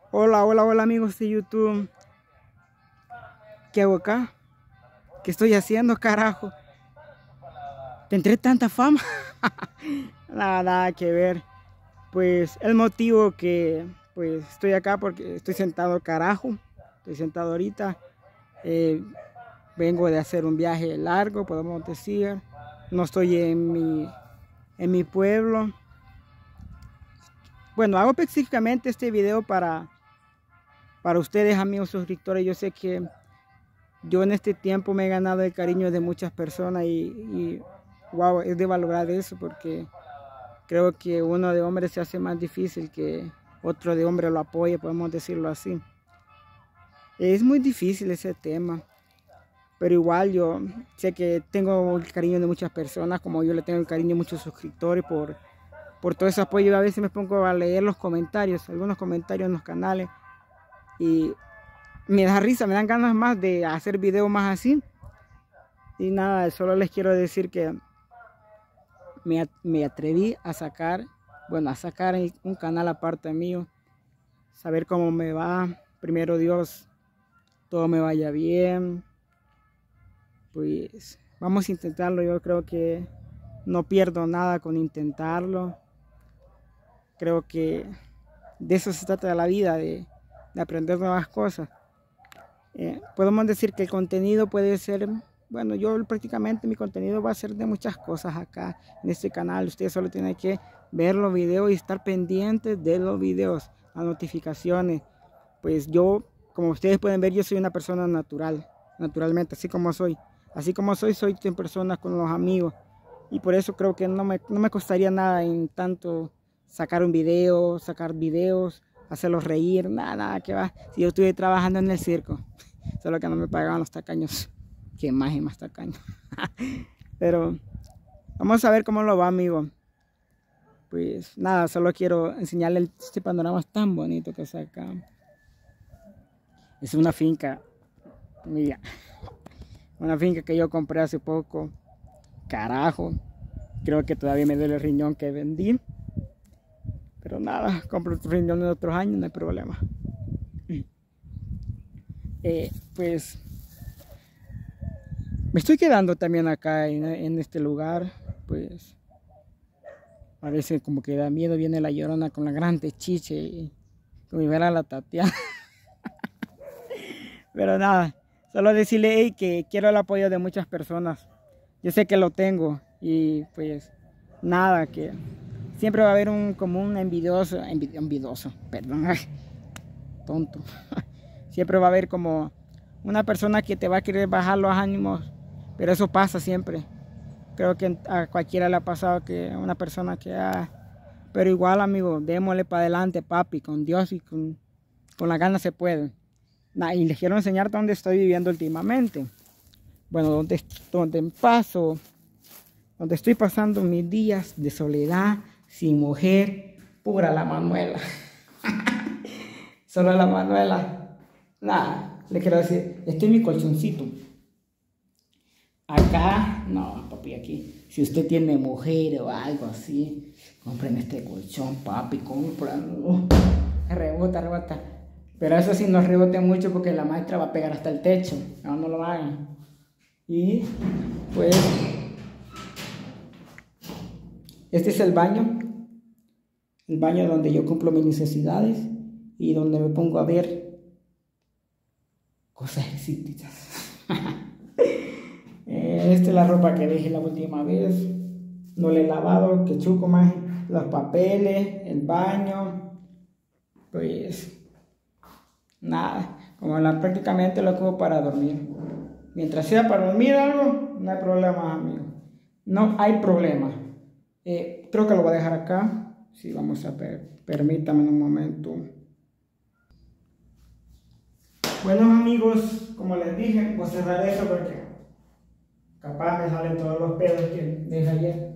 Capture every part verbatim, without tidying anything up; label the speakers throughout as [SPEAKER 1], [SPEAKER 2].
[SPEAKER 1] Hola, hola, hola amigos de YouTube. ¿Qué hago acá? ¿Qué estoy haciendo, carajo? ¿Tendré tanta fama? Nada, nada que ver. Pues el motivo que pues estoy acá porque estoy sentado, carajo. Estoy sentado ahorita. Eh, vengo de hacer un viaje largo, podemos decir. No estoy en mi, en mi pueblo. Bueno, hago específicamente este video para, para ustedes, amigos suscriptores. Yo sé que yo en este tiempo me he ganado el cariño de muchas personas y, y wow, es de valorar eso porque creo que uno de hombre se hace más difícil que otro de hombre lo apoye, podemos decirlo así. Es muy difícil ese tema, pero igual yo sé que tengo el cariño de muchas personas, como yo le tengo el cariño de muchos suscriptores por, por todo ese apoyo. A veces me pongo a leer los comentarios, algunos comentarios en los canales y me da risa, me dan ganas más de hacer videos más así. Y nada, solo les quiero decir que me, me atreví a sacar, bueno, a sacar un canal aparte mío, saber cómo me va. Primero Dios, todo me vaya bien. Pues vamos a intentarlo, yo creo que no pierdo nada con intentarlo. Creo que de eso se trata la vida, de, de aprender nuevas cosas. Eh, podemos decir que el contenido puede ser, bueno, yo prácticamente mi contenido va a ser de muchas cosas acá en este canal. Ustedes solo tienen que ver los videos y estar pendientes de los videos, las notificaciones. Pues yo, como ustedes pueden ver, yo soy una persona natural, naturalmente, así como soy. Así como soy, soy en persona con los amigos. Y por eso creo que no me, no me costaría nada en tanto sacar un video, sacar videos, hacerlos reír, nada, nada que va. Si yo estuve trabajando en el circo, solo que no me pagaban los tacaños. Qué más y más tacaño. Pero vamos a ver cómo lo va, amigo. Pues nada, solo quiero enseñarle este panorama tan bonito que está acá. Es una finca, mira, una finca que yo compré hace poco. Carajo, creo que todavía me duele el riñón que vendí. Pero nada, compro otro riñón en otros años, no hay problema. Eh, pues me estoy quedando también acá en, en este lugar. Pues a veces como que da miedo, viene la Llorona con la grande chiche y como ver a la Tatiana. Pero nada, solo decirle hey, que quiero el apoyo de muchas personas. Yo sé que lo tengo y pues nada, que siempre va a haber un como un envidioso, envidioso, perdón, ay, tonto. Siempre va a haber como una persona que te va a querer bajar los ánimos, pero eso pasa siempre. Creo que a cualquiera le ha pasado que una persona que ah, pero igual, amigo, démosle para adelante, papi, con Dios y con, con las ganas se puede. Nah, y les quiero enseñar dónde estoy viviendo últimamente. Bueno, donde, donde paso, donde estoy pasando mis días de soledad, sin mujer, pura la Manuela. Solo la Manuela. Nada, le quiero decir, este es mi colchoncito. Acá, no, papi, aquí. Si usted tiene mujer o algo así, compren este colchón, papi, cómpranlo. Rebota, rebota. Pero eso sí, no rebote mucho porque la maestra va a pegar hasta el techo. No, no lo hagan. Y pues, este es el baño. El baño donde yo cumplo mis necesidades y donde me pongo a ver cosas exóticas. Esta es la ropa que dejé la última vez. No le he lavado, que chuco más. Los papeles, el baño. Pues nada, como la, prácticamente lo ocupo para dormir. Mientras sea para dormir algo, no hay problema, amigo. No hay problema. Eh, creo que lo voy a dejar acá. Sí, vamos a ver. Permítame un momento. Bueno, amigos, como les dije, voy a cerrar eso porque capaz me salen todos los pedos que dejé ayer.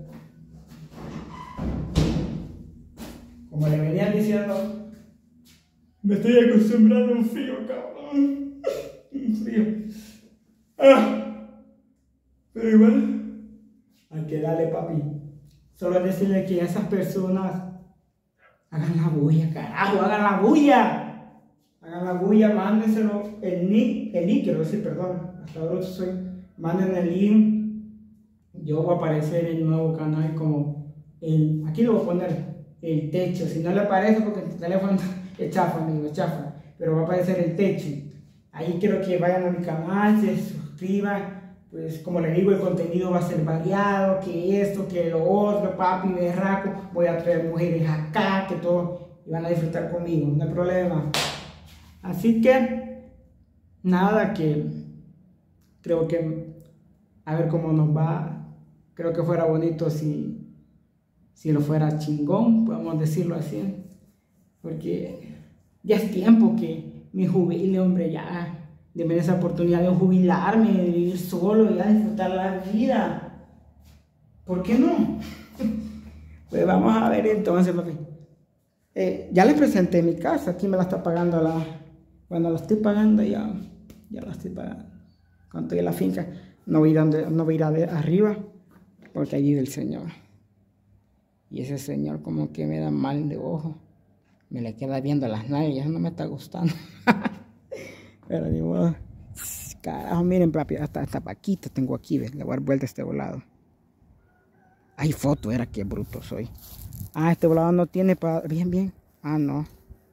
[SPEAKER 1] Como le venían diciendo, me estoy acostumbrando a un frío, cabrón. Un frío. Ah. Pero igual, hay que darle, papi. Solo decirle que esas personas hagan la bulla, carajo, hagan la bulla. hagan la bulla, mándenselo, el link, el link quiero decir, perdón, hasta ahora soy, manden el link, yo voy a aparecer en el nuevo canal como, el, aquí lo voy a poner, el techo, si no le aparece porque el teléfono es chafa, amigo, es chafa, pero va a aparecer el techo, ahí quiero que vayan a mi canal, se suscriban, pues como les digo, el contenido va a ser variado, que esto, que lo otro, papi, berraco, voy a traer mujeres acá, que todo, y van a disfrutar conmigo, no hay problema. Así que, nada, que creo que, a ver cómo nos va, creo que fuera bonito si, si lo fuera chingón, podemos decirlo así, porque ya es tiempo que me jubile, hombre, ya. De ver esa oportunidad de jubilarme, de vivir solo y ya disfrutar la vida. ¿Por qué no? Pues vamos a ver entonces, papi. Eh, ya les presenté mi casa, aquí me la está pagando la... Bueno, la estoy pagando ya, ya la estoy pagando. Cuando estoy en la finca, no voy a ir, donde, no voy a ir a arriba, porque allí del Señor. Y ese Señor como que me da mal de ojo. Me le queda viendo las nalgas, no me está gustando. Pero ni modo. Carajo, miren, papi, hasta, hasta Paquita tengo aquí, ¿ves? Le voy a dar vuelta a este volado. Hay foto, era que bruto soy. Ah, este volado no tiene para... Bien, bien. Ah, no.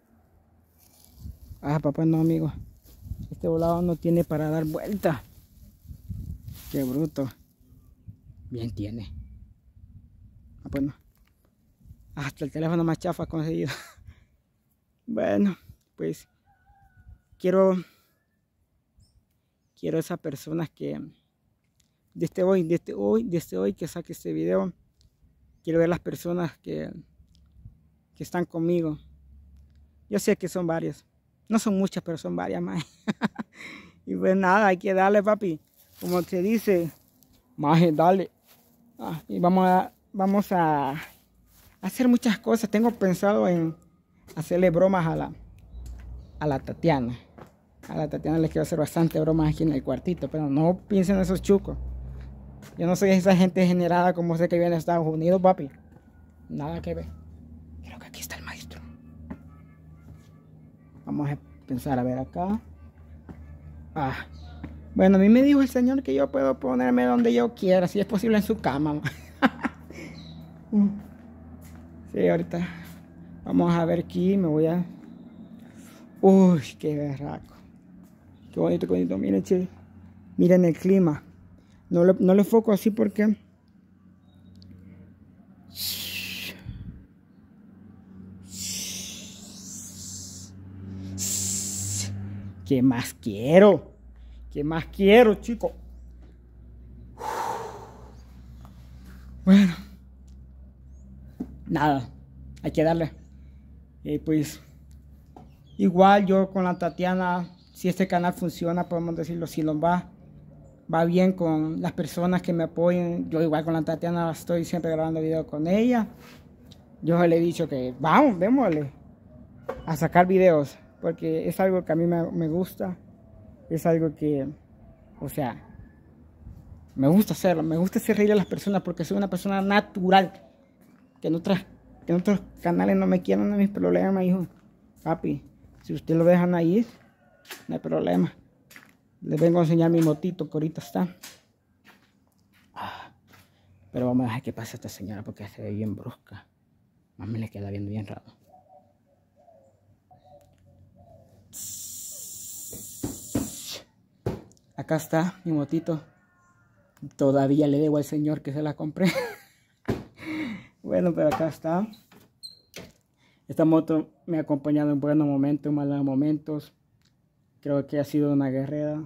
[SPEAKER 1] Ah, papá, no, amigo. Este volado no tiene para dar vuelta. Qué bruto. Bien tiene. Ah, pues no. Hasta el teléfono más chafa conseguido. Bueno, pues... Quiero... Quiero esas personas que desde hoy, desde hoy, desde hoy que saque este video, quiero ver las personas que, que están conmigo. Yo sé que son varias, no son muchas, pero son varias más. Y pues nada, hay que darle, papi, como se dice, más dale. Ah, y vamos a, vamos a hacer muchas cosas. Tengo pensado en hacerle bromas a la, a la Tatiana. A la Tatiana les quiero hacer bastante bromas aquí en el cuartito, pero no piensen en esos chucos. Yo no soy esa gente generada como usted que viene de Estados Unidos, papi. Nada que ver. Creo que aquí está el maestro. Vamos a pensar, a ver acá. Ah. Bueno, a mí me dijo el Señor que yo puedo ponerme donde yo quiera, si es posible en su cama. Sí, ahorita vamos a ver aquí, me voy a... Uy, qué berraco. Qué bonito, qué bonito. Miren, che. Miren el clima. No le, no le enfoco así porque... ¿Qué más quiero? ¿Qué más quiero, chico? Bueno. Nada. Hay que darle. Y pues... Igual yo con la Tatiana... Si este canal funciona, podemos decirlo, si nos va, va bien con las personas que me apoyen. Yo igual con la Tatiana estoy siempre grabando videos con ella. Yo le he dicho que vamos, démosle a sacar videos, porque es algo que a mí me, me gusta. Es algo que, o sea, me gusta hacerlo. Me gusta hacer reír a las personas porque soy una persona natural. Que en, otras, que en otros canales no me quieran, no mis problemas, hijo. Papi, si usted lo dejan ahí, no hay problema. Les vengo a enseñar mi motito que ahorita está. Ah, pero vamos a dejar que pase esta señora porque se ve bien brusca. Más me le queda viendo bien raro. Acá está mi motito. Todavía le debo al señor que se la compré. Bueno, pero acá está. Esta moto me ha acompañado en buenos momentos, en malos momentos. Creo que ha sido una guerrera.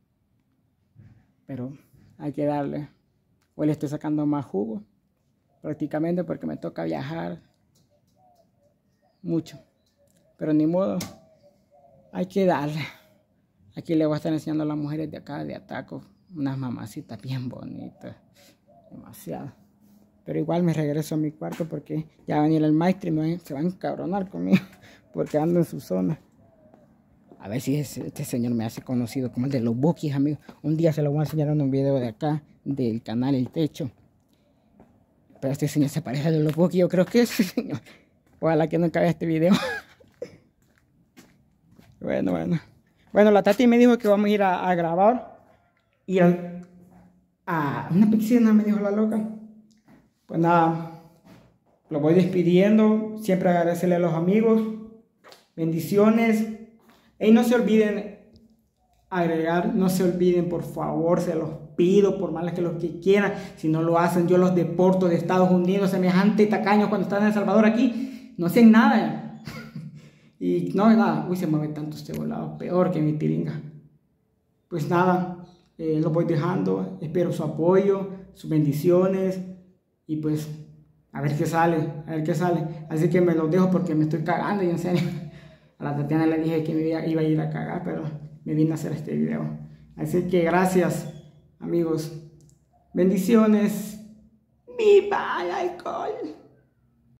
[SPEAKER 1] Pero hay que darle. Hoy le estoy sacando más jugo. Prácticamente porque me toca viajar. Mucho. Pero ni modo. Hay que darle. Aquí le voy a estar enseñando a las mujeres de acá, de Ataco. Unas mamacitas bien bonitas. Demasiado. Pero igual me regreso a mi cuarto porque ya va a venir el maestro y me, se va a encabronar conmigo. Porque ando en su zona. A ver si es, este señor me hace conocido como el de los Bukis, amigos. Un día se lo voy a enseñar en un video de acá, del canal El Techo. Pero este señor se parece al de los Bukis, yo creo que es ese señor. Ojalá que nunca vea este video. Bueno, bueno. Bueno, la Tati me dijo que vamos a ir a, a grabar. Ir a, a una piscina, me dijo la loca. Pues nada, lo voy despidiendo. Siempre agradecerle a los amigos. Bendiciones. Y no se olviden agregar, no se olviden, por favor, se los pido, por más que los que quieran. Si no lo hacen, yo los deporto de Estados Unidos, semejante tacaño cuando están en El Salvador aquí. No hacen nada. Y no, nada, uy, se mueve tanto este volado, peor que mi tiringa. Pues nada, eh, lo voy dejando, espero su apoyo, sus bendiciones y pues a ver qué sale, a ver qué sale. Así que me los dejo porque me estoy cagando y en serio. A la Tatiana le dije que me iba, iba a ir a cagar, pero me vine a hacer este video. Así que gracias, amigos. Bendiciones. ¡Viva el alcohol!